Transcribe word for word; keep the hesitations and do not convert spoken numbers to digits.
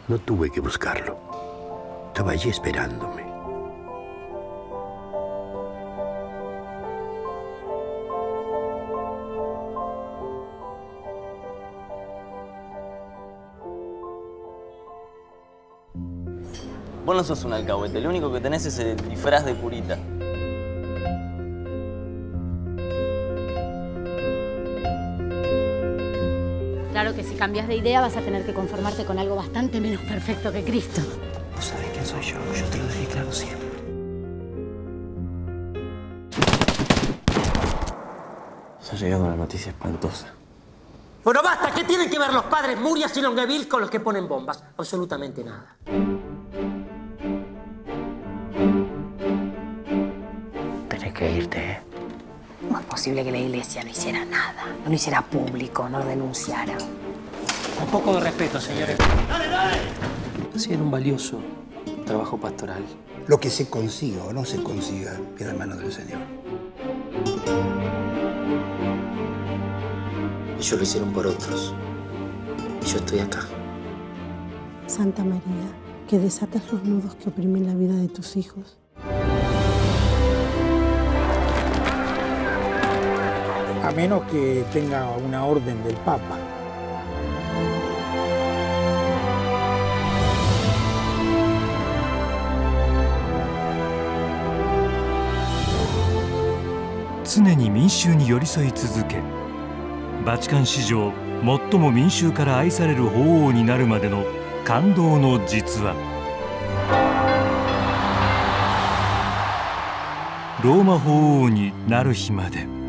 No tuve que buscarlo. Estaba allí esperándome. Vos no sos un alcahuete, lo único que tenés es el disfraz de curita. Claro que si cambias de idea vas a tener que conformarte con algo bastante menos perfecto que Cristo. Vos sabés quién soy yo, yo te lo dejé claro siempre. Se ha llegado una noticia espantosa. Bueno, basta. ¿Qué tienen que ver los padres Murias y Longueville con los que ponen bombas? Absolutamente nada. Tenés que irte, ¿eh? ¿Cómo es posible que la iglesia no hiciera nada? No lo hiciera público, no lo denunciara. Un poco de respeto, señores. ¡Dale, dale! Hacían un valioso trabajo pastoral. Lo que se consiga o no se consiga queda en manos del Señor. Ellos lo hicieron por otros. Y yo estoy acá. Santa María, que desatas los nudos que oprimen la vida de tus hijos. A menos que tenga una orden del Papa. 常に民衆に寄り添い続け、バチカン史上最も民衆から愛される法王になるまでの感動の実話。ローマ法王になる日まで。